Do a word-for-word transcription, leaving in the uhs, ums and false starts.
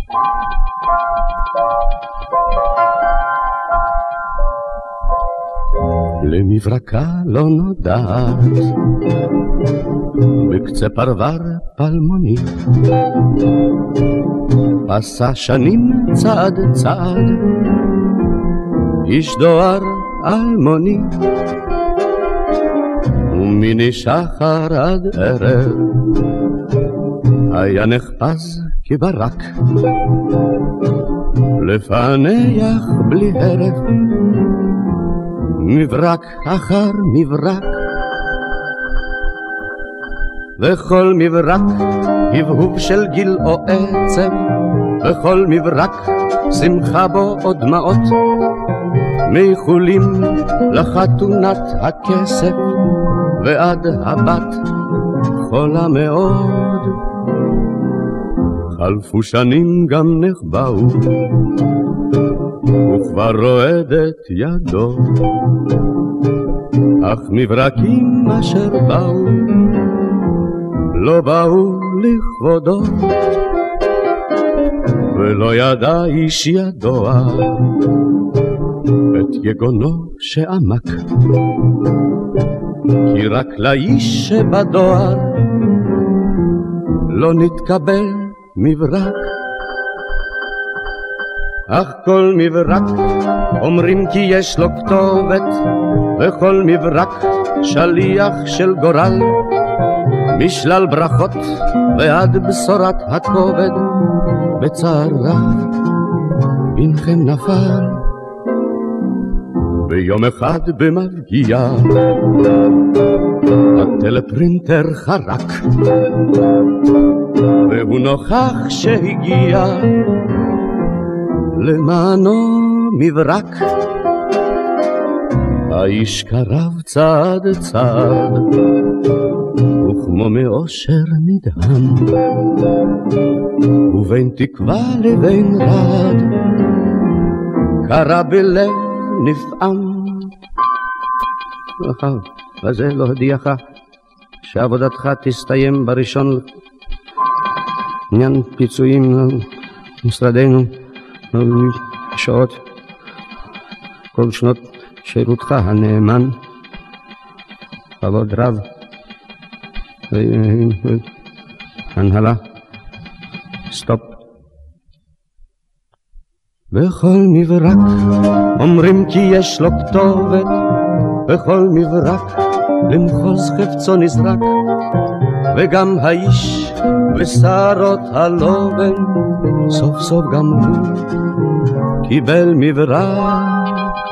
למברקה לא נודעת בקצה פרבר פלמוני פסה שנים צעד צעד איש דואר אלמוני ומיני שחר עד ערב היה נחפז כברק לפענח בלי הרף מברק אחר מברק וכל מברק הבהוב של גיל או עצב וכל מברק שמחה בו או דמעות מאיחולים לחתונת הכסף ועד הבת חולה מאוד חלפו שנים גם נחבאו וכבר רועדת ידו אך מברקים אשר באו לא באו לכבודו ולא ידע איש ידוע את יגונו שעמק כי רק לאיש שבדואר לא נתקבל מברק אך כל מברק אומרים כי יש לו כתובת וכל מברק שליח של גורל משלל ברכות ועד בשורת הכובד בצער רב בנכם נפל ביום אחד במפגיע הטלפרינטר חרק והוא נוכח שהגיע למענו מברק האיש קרב צעד צעד וכמו מאושר נדהם ובין תקווה לבין רד קרא בלב נפעם אחר וזה לא הודיעך שעבודתך תסתיים בראשון עניין פיצויים משרדנו שעות כל שנות שירותך הנאמן כבוד רב הנהלה סטופ בכל מברק אומרים כי יש לו כתובת בכל מברק למחוז חפצו נזרק וגם האיש בשערות הלובן סוף סוף גם הוא קיבל מברק